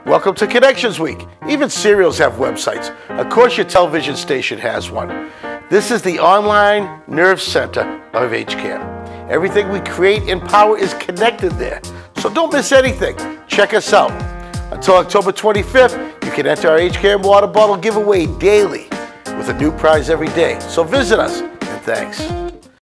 Welcome to Connections Week. Even cereals have websites. Of course your television station has one. This is the online nerve center of HCAM. Everything we create and power is connected there. So don't miss anything. Check us out. Until October 25th, you can enter our HCAM water bottle giveaway daily with a new prize every day. So visit us, and thanks.